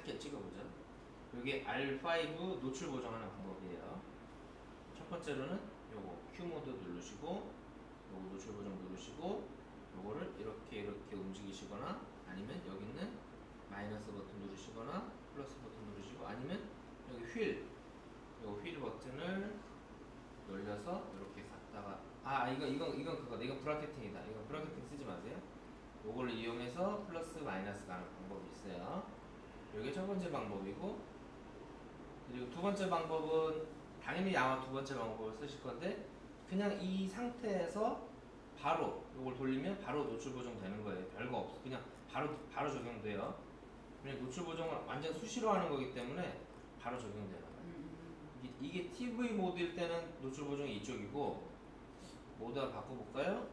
짧게 찍어보죠. 이게 R5 노출 보정하는 방법이에요. 첫 번째로는 요거 Q 모드 누르시고 요거 노출 보정 누르시고 요거를 이렇게 움직이시거나 아니면 여기 있는 마이너스 버튼 누르시거나 플러스 버튼 누르시고 아니면 여기 요 휠 버튼을 놀려서 이렇게 갔다가 이건 그거 이건 브라켓팅이다. 이건 브라켓팅 쓰지 마세요. 요걸 이용해서 플러스 마이너스 가는 방법이 있어요. 이게 첫 번째 방법이고, 그리고 두 번째 방법은 당연히 아마 두 번째 방법을 쓰실 건데 그냥 이 상태에서 바로 요걸 돌리면 바로 노출 보정 되는 거예요. 별거 없어. 그냥 바로 적용돼요. 그냥 노출 보정을 완전 수시로 하는 거기 때문에 바로 적용되는 거예요. 이게 TV 모드일 때는 노출 보정이 이쪽이고, 모드를 바꿔볼까요?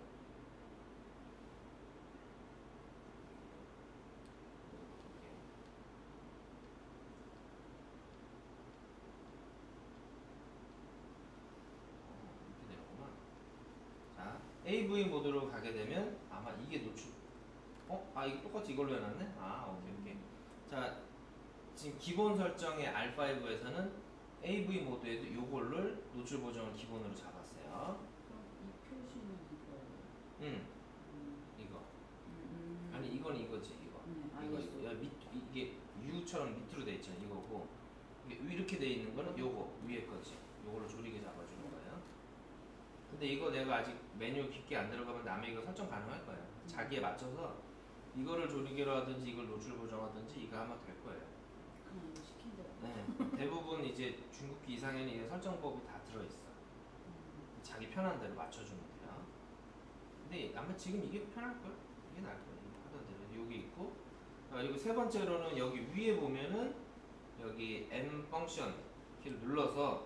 이렇게 되는구나. 자, AV 모드로 가게 되면 아마 이게 노출, 이거 똑같이 이걸로 해놨네? 오케이. 자, 지금 기본 설정의 R5에서는 AV 모드에도 요거를 노출 보정을 기본으로 잡았어요. 그럼 이 표시는 이거예요? 이거. 아니, 이건 이거지, 이거. 이거. 이게 U처럼 밑으로 돼 있잖아, 이거고. 이렇게 돼 있는 거는 요거, 위에 거지. 요걸로 조리개 잡아주는 거예요. 근데 이거 내가 아직 메뉴 깊게 안 들어가면 남의 이거 설정 가능할 거예요. 자기에 맞춰서 이거를 조리개로 하든지 이걸 노출 보정하든지 이거 하면 될 거예요. 그냥 이거 시킨 대로. 네, 대부분 이제 중국기 이상에는 설정법이 다 들어있어. 자기 편한 대로 맞춰주면 돼요. 근데 아마 지금 이게 편할걸? 이게 나을걸? 하던 대로 여기 있고, 그리고 세 번째로는 여기 위에 보면은 여기 M 펑션 키를 눌러서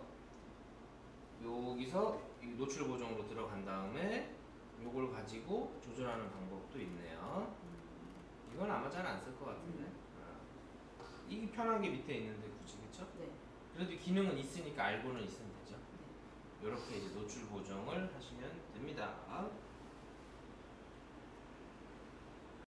여기서 노출 보정으로 들어간 다음에 요걸 가지고 조절하는 방법도 있네요. 이건 아마 잘 안 쓸 것 같은데. 이게 편한 게 밑에 있는데 굳이, 그쵸? 네. 그래도 기능은 있으니까 알고는 있으면 되죠. 네. 이렇게 이제 노출 보정을 하시면 됩니다.